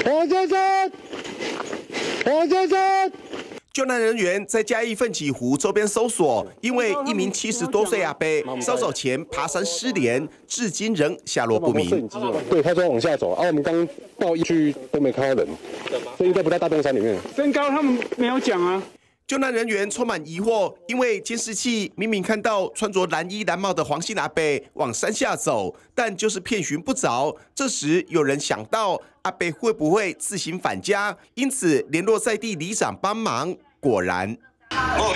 黄先生，黄先生。 救难人员在嘉义奋起湖周边搜索，因为一名70多岁阿伯稍早前爬山失联，至今仍下落不明。 对，他说往下走，我们刚到一区都没看到人，所以应该不在大洞山里面。 身高他们没有讲啊。 救难人员充满疑惑，因为监视器明明看到穿着蓝衣蓝帽的黄姓阿伯往山下走，但就是遍寻不着。这时有人想到阿伯会不会自行返家，因此联络在地里长帮忙。果然， 好，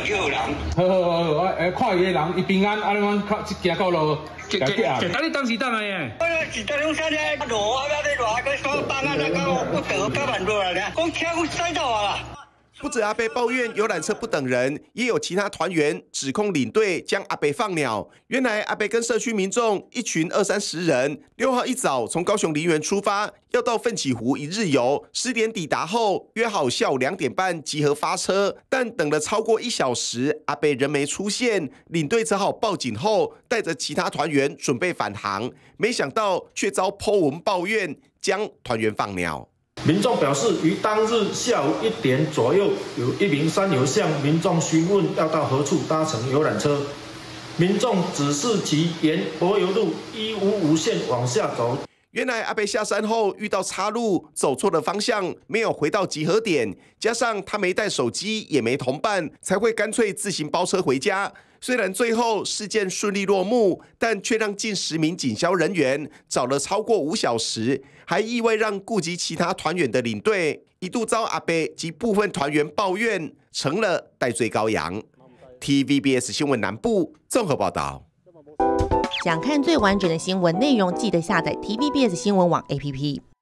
看伊个人伊平安，阮行到路，你当时当来诶？ 我是在龙山咧，路啊，要在路啊，佮双帮啊，那个不得慢路啦，讲车我塞到啊啦。 不止阿伯抱怨游览车不等人，也有其他团员指控领队将阿伯放鸟。原来阿伯跟社区民众一群20-30人，6号一早从高雄梨园出发，要到奋起湖一日游。10点抵达后，约好下午2点半集合发车，但等了超过1小时，阿伯仍没出现，领队只好报警后，带着其他团员准备返航，没想到却遭po文抱怨，将团员放鸟。 民众表示，于当日下午1点左右，有一名山友向民众询问要到何处搭乘游览车，民众指示其沿柏油路155线往下走。 原来阿伯下山后遇到岔路，走错了方向，没有回到集合点，加上他没带手机，也没同伴，才会干脆自行包车回家。虽然最后事件顺利落幕，但却让近10名警消人员找了超过5小时，还意外让顾及其他团员的领队一度遭阿伯及部分团员抱怨，成了代罪羔羊。TVBS 新闻南部综合报道。 想看最完整的新闻内容，记得下载 TVBS 新闻网 APP。